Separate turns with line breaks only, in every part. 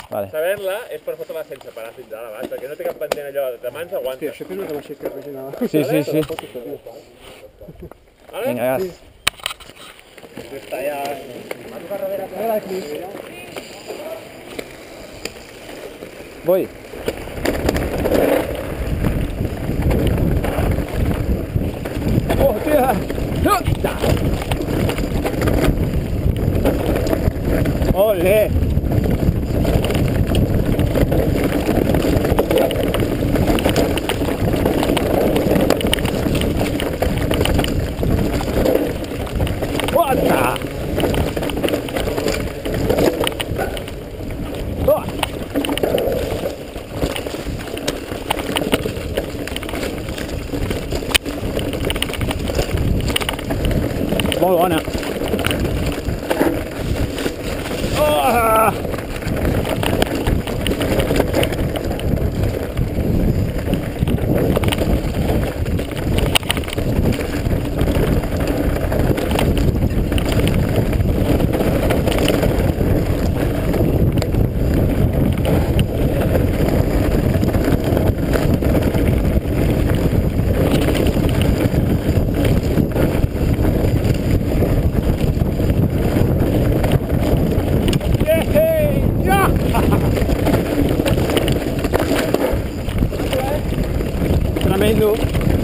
Vale.
Saber-la és per fotre-la sense parar fins ara, vale? Perquè no té cap pendent allò de mans, aguanta.
Hòstia, això que m'aixeca res nada.
Sí, sí, sí.
Vale?
Vinga, gas.
Està ja...
Va tocar darrere aquí.
Voy. ¡Hostia! ¡No! ¡Ole! ¡Guata! ¡Oh! Molt bona. Oh! Tremendo.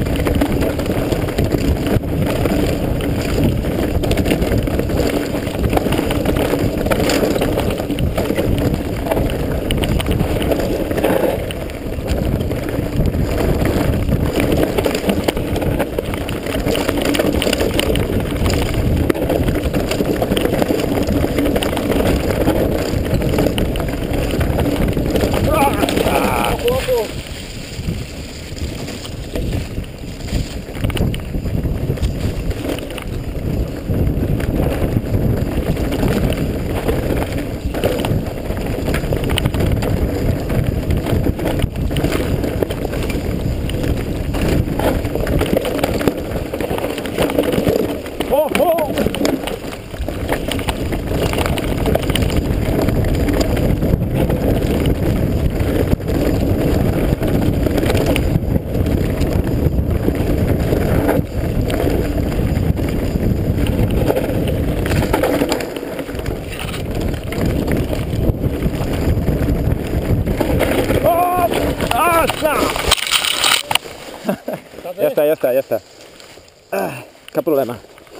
Ya está. Ah, cap problema.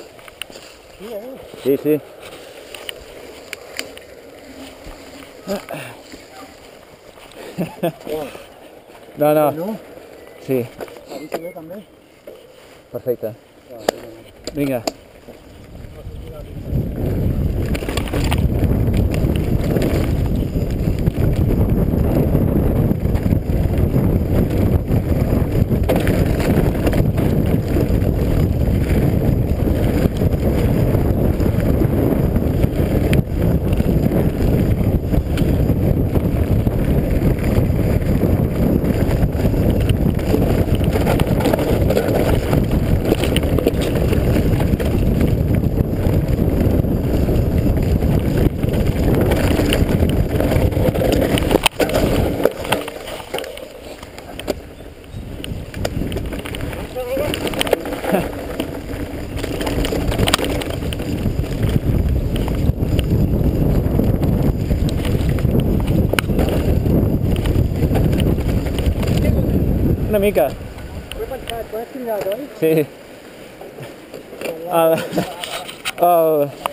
Sí, sí. No. Sí.
També?
Perfecte. Vinga. Una mica.
Ho he pensat, ho has cridat, oi?
Sí.